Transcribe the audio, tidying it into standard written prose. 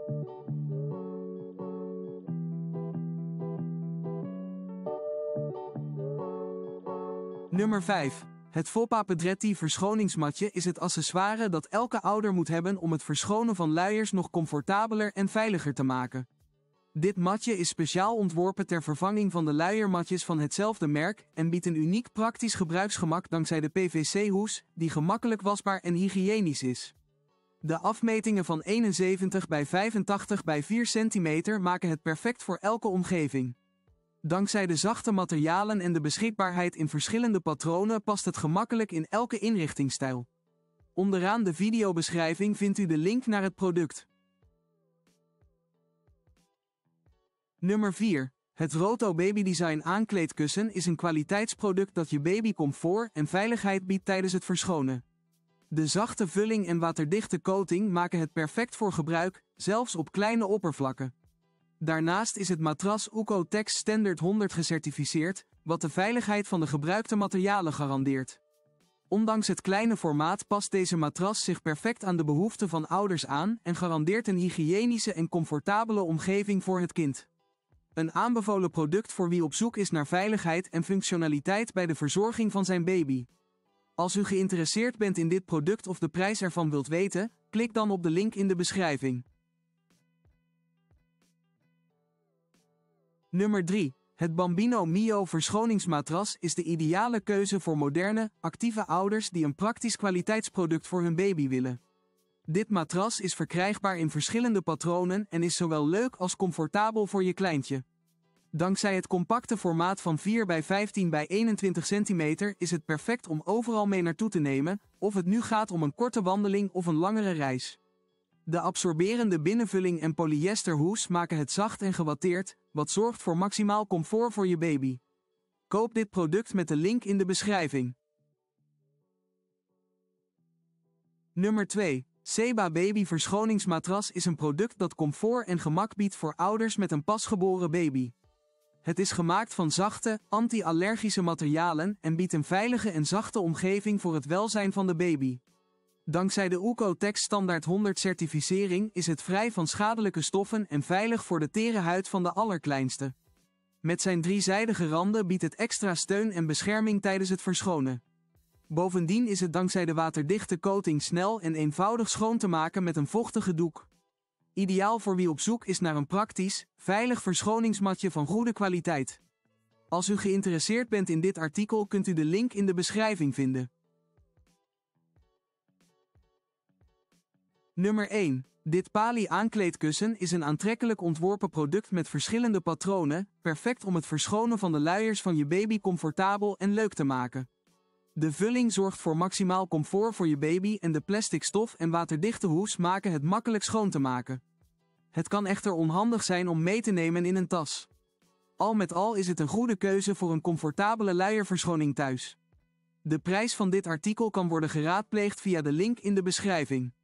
Nummer 5. Het Foppa Pedretti verschoningsmatje is het accessoire dat elke ouder moet hebben om het verschonen van luiers nog comfortabeler en veiliger te maken. Dit matje is speciaal ontworpen ter vervanging van de luiermatjes van hetzelfde merk en biedt een uniek praktisch gebruiksgemak dankzij de PVC-hoes, die gemakkelijk wasbaar en hygiënisch is. De afmetingen van 71 bij 85 bij 4 cm maken het perfect voor elke omgeving. Dankzij de zachte materialen en de beschikbaarheid in verschillende patronen past het gemakkelijk in elke inrichtingsstijl. Onderaan de videobeschrijving vindt u de link naar het product. Nummer 4. Het Roto Baby Design aankleedkussen is een kwaliteitsproduct dat je baby comfort en veiligheid biedt tijdens het verschonen. De zachte vulling en waterdichte coating maken het perfect voor gebruik, zelfs op kleine oppervlakken. Daarnaast is het matras Uco-Tex Standard 100 gecertificeerd, wat de veiligheid van de gebruikte materialen garandeert. Ondanks het kleine formaat past deze matras zich perfect aan de behoeften van ouders aan en garandeert een hygiënische en comfortabele omgeving voor het kind. Een aanbevolen product voor wie op zoek is naar veiligheid en functionaliteit bij de verzorging van zijn baby. Als u geïnteresseerd bent in dit product of de prijs ervan wilt weten, klik dan op de link in de beschrijving. Nummer 3. Het Bambino Mio verschoningsmatras is de ideale keuze voor moderne, actieve ouders die een praktisch kwaliteitsproduct voor hun baby willen. Dit matras is verkrijgbaar in verschillende patronen en is zowel leuk als comfortabel voor je kleintje. Dankzij het compacte formaat van 4 bij 15 bij 21 cm is het perfect om overal mee naartoe te nemen, of het nu gaat om een korte wandeling of een langere reis. De absorberende binnenvulling en polyesterhoes maken het zacht en gewatteerd, wat zorgt voor maximaal comfort voor je baby. Koop dit product met de link in de beschrijving. Nummer 2. Seba Baby verschoningsmatras is een product dat comfort en gemak biedt voor ouders met een pasgeboren baby. Het is gemaakt van zachte, anti-allergische materialen en biedt een veilige en zachte omgeving voor het welzijn van de baby. Dankzij de Uco-Tex Standard 100 certificering is het vrij van schadelijke stoffen en veilig voor de tere huid van de allerkleinste. Met zijn driezijdige randen biedt het extra steun en bescherming tijdens het verschonen. Bovendien is het dankzij de waterdichte coating snel en eenvoudig schoon te maken met een vochtige doek. Ideaal voor wie op zoek is naar een praktisch, veilig verschoningsmatje van goede kwaliteit. Als u geïnteresseerd bent in dit artikel kunt u de link in de beschrijving vinden. Nummer 1. Dit Pali aankleedkussen is een aantrekkelijk ontworpen product met verschillende patronen, perfect om het verschonen van de luiers van je baby comfortabel en leuk te maken. De vulling zorgt voor maximaal comfort voor je baby en de plastic stof en waterdichte hoes maken het makkelijk schoon te maken. Het kan echter onhandig zijn om mee te nemen in een tas. Al met al is het een goede keuze voor een comfortabele luierverschoning thuis. De prijs van dit artikel kan worden geraadpleegd via de link in de beschrijving.